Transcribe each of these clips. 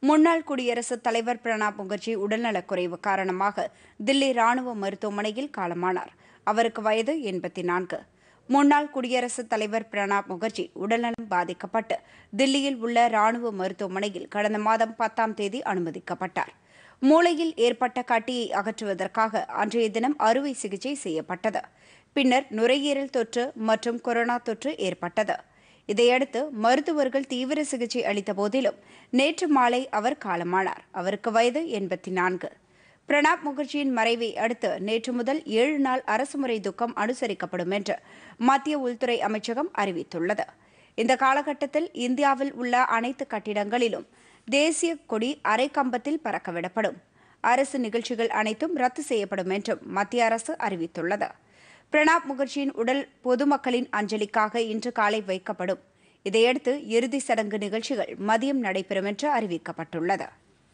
முன்னாள் குடியரசுத் தலைவர் பிரணாப் முகர்ஜி உடல்நலக்குறைவு காரணமாக தில்லி ராணுவ மருத்துவமனையில் காலமானார். அவருக்கு வயது 84. முன்னாள் குடியரசுத் தலைவர் பிரணாப் முகர்ஜி உடல்நலம் பாதிக்கப்பட்டு தில்லியில் உள்ள ராணுவ மருத்துவமனையில் கடந்த மாதம் 10ஆம் தேதி அனுமதிக்கப்பட்டார். மூளையில் ஏற்பட்ட கட்டியை அகற்றுவதற்காக அன்றைய தினம் அறுவை சிகிச்சை செய்யப்பட்டது. பின்னர் நுரையீரல் தொற்று மற்றும் கொரோனா தொற்று ஏற்பட்டது. இதையடுத்து மருத்துவர்கள் தீவிர சிகிச்சை அளித்த போதிலும் நேற்று மாலை அவர் காலமானார். அவருக்கு வயது 84. பிரணாப் முகர்ஜியின் மறைவை அடுத்து நேற்று முதல் 7 நாள் அரசுமுறை துக்கம் அனுசரிக்கப்படும் என்று மத்திய உள்துறை அமைச்சகம் அறிவித்துள்ளது. இந்த காலகட்டத்தில் இந்தியாவில் உள்ள அனைத்து கட்டிடங்களிலும் தேசிய கொடி அரை கம்பத்தில் பறக்கவிடப்படும். அரசு நிகழ்ச்சிகள் அனைத்தும் ரத்து செய்யப்படும் என்றும் மத்திய அரசு அறிவித்துள்ளது. பிரணாப் முகர்ஜியின் உடல் பொதுமக்களின் அஞ்சலிக்காக இன்று காலை வைக்கப்படும். இதையடுத்து இறுதிச் சடங்கு நிகழ்ச்சிகள் மதியம் நடைபெறும் என்று அறிவிக்கப்பட்டுள்ளது.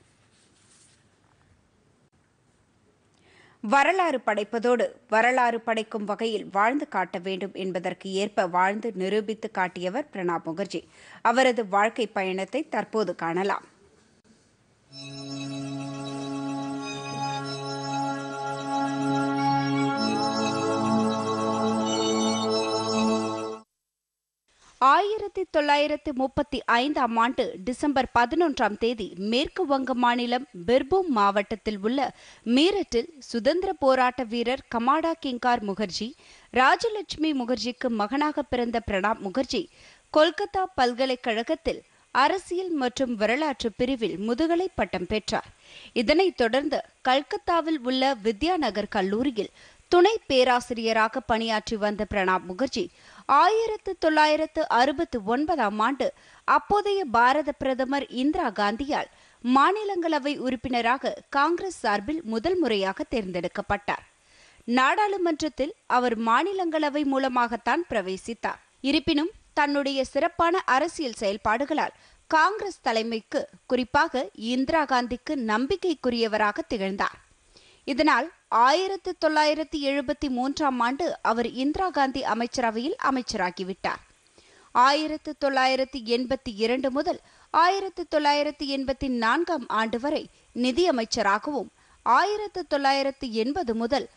வரலாறு படைப்பதோடு வரலாறு படைக்கும் வகையில் வாழ்ந்து காட்ட வேண்டும் என்பதற்கு ஏற்ப வாழ்ந்து நிரூபித்து காட்டியவர் பிரணாப் முகர்ஜி. அவரது வாழ்க்கை பயணத்தை தற்போது காணலாம். 1935ஆம் ஆண்டு டிசம்பர் 11ஆம் தேதி மேற்கு வங்க மாநிலம் பிர்பூம் மாவட்டத்தில் உள்ள மீரட்டில் சுதந்திர போராட்ட வீரர் கமாடா கிங்கார் முகர்ஜி, ராஜலட்சுமி முகர்ஜிக்கு மகனாக பிறந்த பிரணாப் முகர்ஜி கொல்கத்தா பல்கலைக்கழகத்தில் அரசியல் மற்றும் வரலாற்று பிரிவில் முதுகலை பட்டம் பெற்றார். இதனைத் தொடர்ந்து கல்கத்தாவில் உள்ள வித்யாநகர் கல்லூரியில் துணை பேராசிரியராக பணியாற்றி வந்த பிரணாப் முகர்ஜி 1969ஆம் ஆண்டு அப்போதைய பாரத பிரதமர் இந்திரா காந்தியால் மாநிலங்களவை உறுப்பினராக காங்கிரஸ் சார்பில் முதல் முறையாக தேர்ந்தெடுக்கப்பட்டார். நாடாளுமன்றத்தில் அவர் மாநிலங்களவை மூலமாகத்தான் பிரவேசித்தார். இருப்பினும் தன்னுடைய சிறப்பான அரசியல் செயல்பாடுகளால் காங்கிரஸ் தலைமைக்கு, குறிப்பாக இந்திரா காந்திக்கு நம்பிக்கைக்குரியவராக திகழ்ந்தார். இதனால் 1973ஆம் ஆண்டு அவர் இந்திரா காந்தி அமைச்சரவையில் அமைச்சராகிவிட்டார். 1982 முதல் 1984ஆம் ஆண்டு வரை நிதியமைச்சராகவும், 1980 முதல்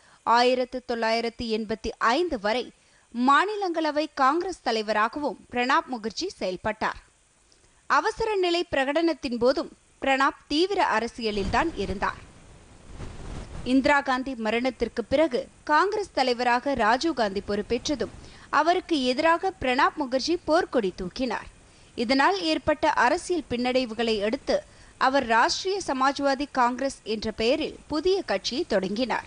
1985 வரை மாநிலங்களவை காங்கிரஸ் தலைவராகவும் பிரணாப் முகர்ஜி செயல்பட்டார். அவசர நிலை பிரகடனத்தின் போதும் பிரணாப் தீவிர அரசியலில்தான் இருந்தார். இந்திரா காந்தி மரணத்திற்கு பிறகு காங்கிரஸ் தலைவராக ராஜீவ்காந்தி பொறுப்பேற்றதும் அவருக்கு எதிராக பிரணாப் முகர்ஜி போர்க்கொடி தூக்கினார். இதனால் ஏற்பட்ட அரசியல் பின்னடைவுகளை அடுத்து அவர் ராஷ்டிரிய சமாஜ்வாதி காங்கிரஸ் என்ற பெயரில் புதிய கட்சியை தொடங்கினார்.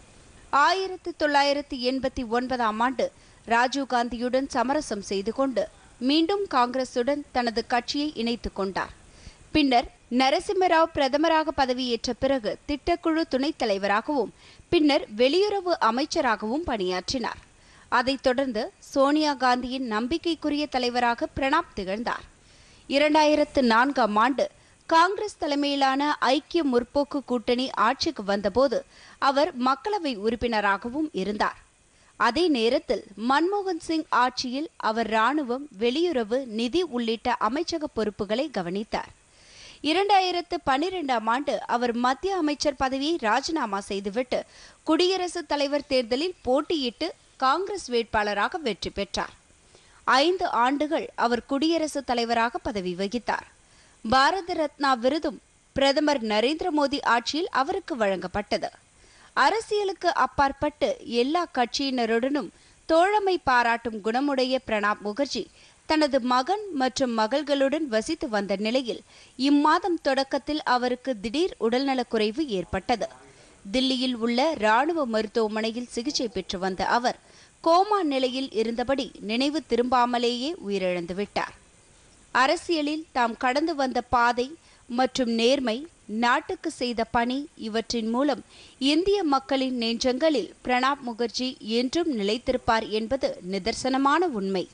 1989ஆம் ஆண்டு ராஜீவ்காந்தியுடன் சமரசம் செய்து கொண்டு மீண்டும் காங்கிரசுடன் தனது கட்சியை இணைத்துக் கொண்டார். பின்னர் நரசிம்மராவ் பிரதமராக பதவியேற்ற பிறகு திட்டக்குழு துணைத் தலைவராகவும் பின்னர் வெளியுறவு அமைச்சராகவும் பணியாற்றினார். அதைத் தொடர்ந்து சோனியா காந்தியின் நம்பிக்கைக்குரிய தலைவராக பிரணாப் திகழ்ந்தார். 2004ஆம் ஆண்டு காங்கிரஸ் தலைமையிலான ஐக்கிய முற்போக்கு கூட்டணி ஆட்சிக்கு வந்தபோது அவர் மக்களவை உறுப்பினராகவும் இருந்தார். அதே நேரத்தில் மன்மோகன் சிங் ஆட்சியில் அவர் இராணுவம், வெளியுறவு, நிதி உள்ளிட்ட அமைச்சக பொறுப்புகளை கவனித்தார். 2012ஆம் ஆண்டு அவர் மத்திய அமைச்சர் பதவியை ராஜினாமா செய்துவிட்டு குடியரசுத் தலைவர் தேர்தலில் போட்டியிட்டு காங்கிரஸ் வேட்பாளராக வெற்றி பெற்றார். 5 ஆண்டுகள் அவர் குடியரசுத் தலைவராக பதவி வகித்தார். பாரத ரத்னா விருதும் பிரதமர் நரேந்திர மோடி ஆட்சியில் அவருக்கு வழங்கப்பட்டது. அரசியலுக்கு அப்பாற்பட்டு எல்லா கட்சியினருடனும் தோழமை பாராட்டும் குணமுடைய பிரணாப் முகர்ஜி தனது மகன் மற்றும் மகள்களுடன் வசித்து வந்த நிலையில் இம்மாதம் தொடக்கத்தில் அவருக்கு திடீர் உடல்நலக்குறைவு ஏற்பட்டது. தில்லியில் உள்ள ராணுவ மருத்துவமனையில் சிகிச்சை பெற்று வந்த அவர் கோமா நிலையில் இருந்தபடி நினைவு திரும்பாமலேயே உயிரிழந்துவிட்டார். அரசியலில் தாம் கடந்து வந்த பாதை மற்றும் நேர்மை, நாட்டுக்கு செய்த பணி இவற்றின் மூலம் இந்திய மக்களின் நெஞ்சங்களில் பிரணாப் முகர்ஜி என்றும் நிலைத்திருப்பார் என்பது நிதர்சனமான உண்மை.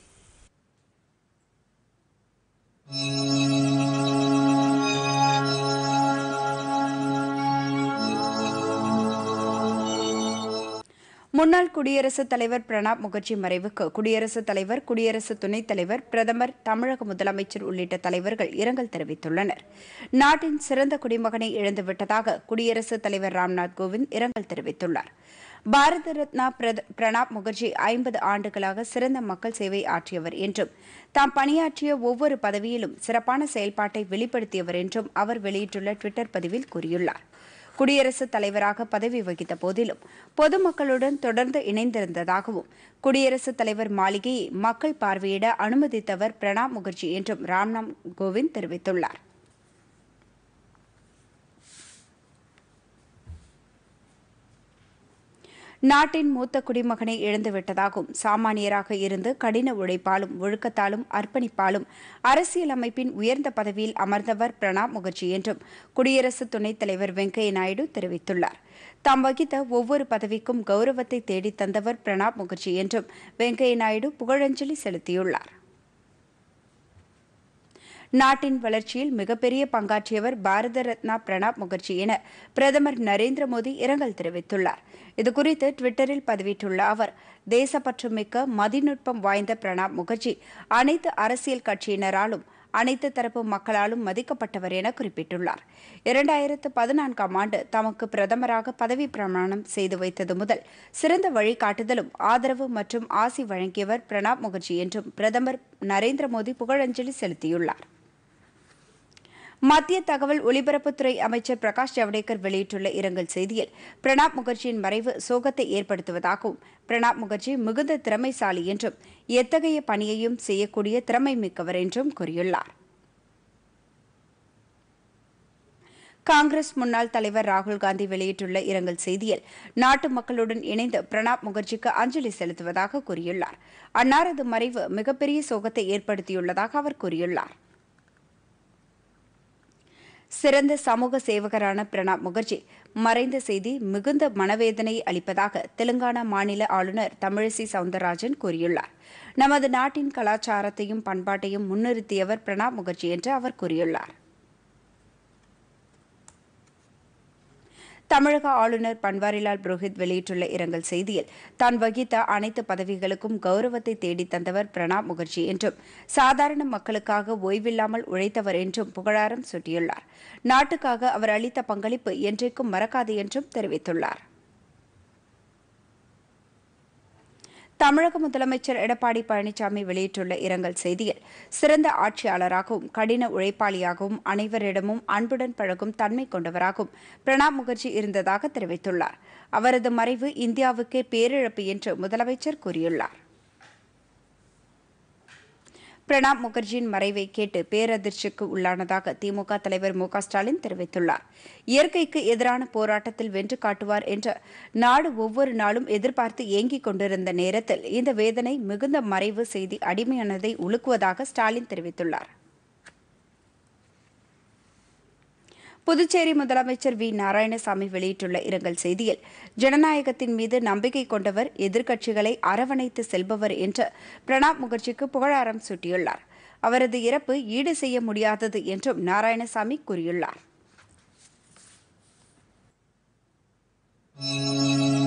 முன்னாள் குடியரசுத் தலைவர் பிரணாப் முகர்ஜி மறைவுக்கு குடியரசுத் தலைவர், குடியரசு துணைத் தலைவர், பிரதமர், தமிழக முதலமைச்சர் உள்ளிட்ட தலைவர்கள் இரங்கல் தெரிவித்துள்ளனர். நாட்டின் சிறந்த குடிமகனை இழந்துவிட்டதாக குடியரசுத் தலைவர் ராம்நாத் கோவிந்த் இரங்கல் தெரிவித்துள்ளார். பாரத ரத்னா பிரணாப் முகர்ஜி 50 ஆண்டுகளாக சிறந்த மக்கள் சேவை ஆற்றியவர் என்றும், தாம் பணியாற்றிய ஒவ்வொரு பதவியிலும் சிறப்பான செயல்பாட்டை வெளிப்படுத்தியவர் என்றும் அவர் வெளியிட்டுள்ள டுவிட்டர் பதிவில் கூறியுள்ளார். குடியரசுத் தலைவராக பதவி வகித்த போதிலும் பொதுமக்களுடன் தொடர்ந்து இணைந்திருந்ததாகவும், குடியரசுத் தலைவர் மாளிகையை மக்கள் பார்வையிட அனுமதித்தவர் பிரணாப் முகர்ஜி என்றும் ராம்நாத் கோவிந்த் தெரிவித்துள்ளார். நாட்டின் மூத்த குடிமகனை இழந்துவிட்டதாகவும், சாமானியராக இருந்து கடின உழைப்பாலும் ஒழுக்கத்தாலும் அர்ப்பணிப்பாலும் அரசியல் அமைப்பின் உயர்ந்த பதவியில் அமர்ந்தவர் பிரணாப் முகர்ஜி என்றும் குடியரசு துணைத் தலைவர் வெங்கையா நாயுடு தெரிவித்துள்ளார். தாம் வகித்த ஒவ்வொரு பதவிக்கும் கௌரவத்தை தேடித் தந்தவர் பிரணாப் முகர்ஜி என்றும் வெங்கையா நாயுடு புகழஞ்சலி செலுத்தியுள்ளார். நாட்டின் வளர்ச்சியில் மிகப்பெரிய பங்காற்றியவர் பாரத ரத்னா பிரணாப் முகர்ஜி என பிரதமர் நரேந்திர மோடி இரங்கல் தெரிவித்துள்ளார். இதுகுறித்து டுவிட்டரில் பதிவிட்டுள்ள அவர், தேசப்பற்றுமிக்க மதிநுட்பம் வாய்ந்த பிரணாப் முகர்ஜி அனைத்து அரசியல் கட்சியினராலும் அனைத்து தரப்பு மக்களாலும் மதிக்கப்பட்டவர் என குறிப்பிட்டுள்ளார். 2014ஆம் ஆண்டு தமக்கு பிரதமராக பதவி பிரமாணம் செய்து வைத்தது முதல் சிறந்த வழிகாட்டுதலும் ஆதரவு மற்றும் ஆசி வழங்கியவர் பிரணாப் முகர்ஜி என்றும் பிரதமர் நரேந்திர மோடி புகழஞ்சலி செலுத்தியுள்ளார். மத்திய தகவல் ஒலிபரப்புத்துறை அமைச்சர் பிரகாஷ் ஜவடேகர் வெளியிட்டுள்ள இரங்கல் செய்தியில், பிரணாப் முகர்ஜியின் மறைவு சோகத்தை ஏற்படுத்துவதாகவும், பிரணாப் முகர்ஜி மிகுந்த திறமைசாலி என்றும் எத்தகைய பணியையும் செய்யக்கூடிய திறமை மிக்கவர் என்றும் கூறியுள்ளார். காங்கிரஸ் முன்னாள் தலைவர் ராகுல் காந்தி வெளியிட்டுள்ள இரங்கல் செய்தியில், நாட்டு மக்களுடன் இணைந்து பிரணாப் முகர்ஜிக்கு அஞ்சலி செலுத்துவதாக கூறியுள்ளார். அன்னாரது மறைவு மிகப்பெரிய சோகத்தை ஏற்படுத்தியுள்ளதாக அவர் கூறியுள்ளார். சிறந்த சமூக சேவகரான பிரணாப் முகர்ஜி மறைந்த செய்தி மிகுந்த மனவேதனை அளிப்பதாக தெலுங்கானா மாநில ஆளுநர் தமிழிசை சவுந்தரராஜன் கூறியுள்ளார். நமது நாட்டின் கலாச்சாரத்தையும் பண்பாட்டையும் முன்னிறுத்தியவர் பிரணாப் முகர்ஜி என்று அவர் கூறியுள்ளார். தமிழக ஆளுநர் பன்வாரிலால் புரோஹித் வெளியிட்டுள்ள இரங்கல் செய்தியில், தான் வகித்த அனைத்து பதவிகளுக்கும் கௌரவத்தை தேடித் தந்தவர் பிரணாப் முகர்ஜி என்றும், சாதாரண மக்களுக்காக ஓய்வில்லாமல் உழைத்தவர் என்றும் புகழாரம் சூட்டியுள்ளார். நாட்டுக்காக அவர் அளித்த பங்களிப்பு என்றைக்கும் மறக்காது என்றும் தெரிவித்துள்ளார். தமிழக முதலமைச்சர் எடப்பாடி பழனிசாமி வெளியிட்டுள்ள இரங்கல் செய்தியில், சிறந்த ஆட்சியாளராகவும் கடின உழைப்பாளியாகவும் அனைவரிடமும் அன்புடன் பழகும் தன்மை கொண்டவராகவும் பிரணாப் முகர்ஜி இருந்ததாக தெரிவித்துள்ளார். அவரது மறைவு இந்தியாவுக்கே பேரிழப்பு என்று முதலமைச்சர் கூறியுள்ளார். பிரணாப் முகர்ஜியின் மறைவை கேட்டு பேரதிர்ச்சிக்கு உள்ளானதாக திமுக தலைவர் மு.க.ஸ்டாலின் தெரிவித்துள்ளார். இயற்கைக்கு எதிரான போராட்டத்தில் வென்று காட்டுவார் என்று நாடு ஒவ்வொரு நாளும் எதிர்பார்த்து ஏங்கிக் கொண்டிருந்த நேரத்தில் இந்த வேதனை மிகுந்த மறைவு செய்தி அடிமையானதை உலுக்குவதாக ஸ்டாலின் தெரிவித்துள்ளார். புதுச்சேரி முதலமைச்சர் வி. நாராயணசாமி வெளியிட்டுள்ள இரங்கல் செய்தியில், ஜனநாயகத்தின் மீது நம்பிக்கை கொண்டவர், எதிர்க்கட்சிகளை அரவணைத்து செல்பவர் என்று பிரணாப் முகர்ஜிக்கு புகழாரம் சூட்டியுள்ளார். அவரது இறப்பு ஈடு செய்ய முடியாதது என்றும் நாராயணசாமி கூறியுள்ளார்.